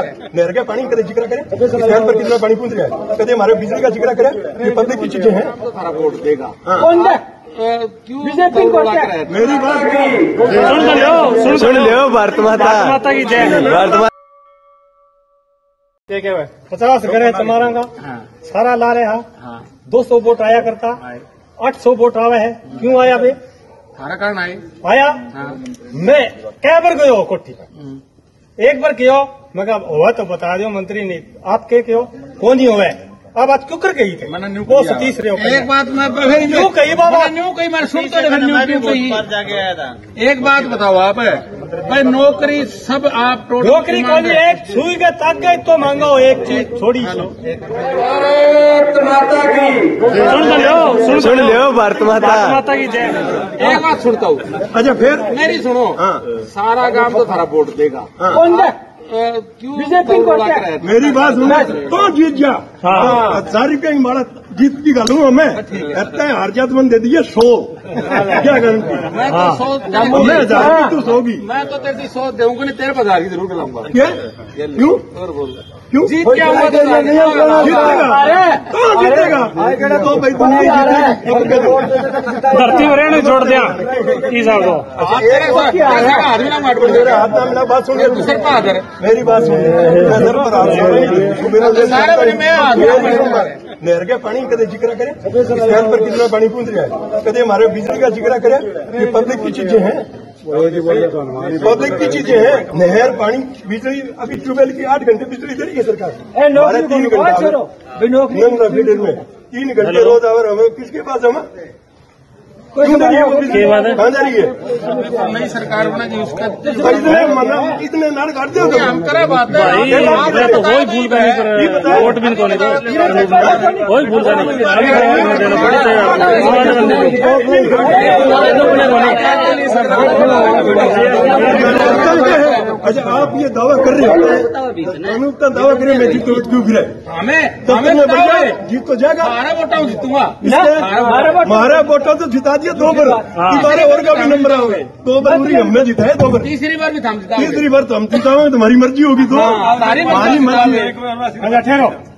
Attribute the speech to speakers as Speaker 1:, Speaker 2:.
Speaker 1: नहर का पानी कदे जिक्र करे, शहर पर कितना पानी पहुंच रहा है, कदे हमारे बिजली का जिक्र करे, ये पब्लिक की चीजें हैं।
Speaker 2: सारा वोट देगा
Speaker 3: बीजेपी को
Speaker 1: मेरी बात
Speaker 4: सुन लो भारत माता की जय। भारत माता
Speaker 3: 50 घर है तुम्हारा का सारा ला रहे हा 200 वोट आया करता 800 वोट आवे है, क्यों आया बे?
Speaker 2: सारा कारण
Speaker 3: आया मैं कै बार गयो कोठी, एक बार कहो मैं कहा हुआ तो बता दो मंत्री ने, आप के कहो कौन ही हुआ अब बात क्यों कर गई थे वो सतीश रहे
Speaker 2: एक बात मैं
Speaker 3: क्यों कही बाबा
Speaker 2: न्यू कही मैं सुनता कही। एक बात बताओ आप भाई, नौकरी सब आप
Speaker 3: नौकरी कौन एक सुई के तक गए तो मांगो एक चीज छोड़ी।
Speaker 4: सुन लो भारत माता
Speaker 2: की जय। एक बात सुनता हूँ,
Speaker 1: अच्छा फिर
Speaker 2: मेरी सुनो, सारा गांव तो थारा वोट देगा,
Speaker 3: कौन दे?
Speaker 2: क्यों
Speaker 3: बीजेपी को
Speaker 1: मेरी बात सुनो तो जीत जा। 1000 रुपया की मारा जीत की गालू हमें इतना हार जात मन दे दिए 100 क्या गारंटी?
Speaker 2: मैं तो 100
Speaker 1: मैं 1000 की तू 100 की,
Speaker 2: मैं तो तेरी 100 दूंगा नहीं, तेरे 1000 की जरूर दिलाऊंगा।
Speaker 1: क्यों क्यों
Speaker 2: जीत क्या हुआ?
Speaker 1: जीतेगा तो भाई दुनिया
Speaker 4: धरती में जोड़ दिया
Speaker 1: बात सुनिए, मेरी बात सुनिए, नहर के पानी कदे जिक्र करे, शहर पर कितना पानी पहुंच रहा है, कदे हमारे बिजली का जिक्र करे, ये पब्लिक की चीजें हैं, पब्लिक की चीजें हैं। नहर पानी बिजली अभी ट्यूबवेल की 8 घंटे बिजली दे रही है सरकार, 3 घंटे में 3 घंटे रोज आवर हमें किसके पास हमें क्यों जा रही है, कहाँ जा रही है?
Speaker 2: नई सरकार होना चाहिए उसका
Speaker 1: इतने नाड़ काटते हो
Speaker 2: हम करे बात
Speaker 4: तो वही भूल का नहीं, वोट भी कौन वही भूल का
Speaker 1: नहीं। अच्छा आप ये दावा कर रहे हो, का दावा करें मैं जीत क्यों गिरा
Speaker 2: हमें
Speaker 1: जीत तो जाएगा,
Speaker 2: हमारा वोटा जीतूंगा,
Speaker 1: हमारा वोटा तो जिता दिया 2 बार, तुम्हारे और का भी नंबर आओगे 2 बार पूरी हमने जिता है, 2 बार
Speaker 2: तीसरी बार भी हम जिता,
Speaker 1: तीसरी बार तो हम जिताओगे, तुम्हारी मर्जी होगी तो
Speaker 2: हमारी
Speaker 1: मर्जी।
Speaker 3: ठहरो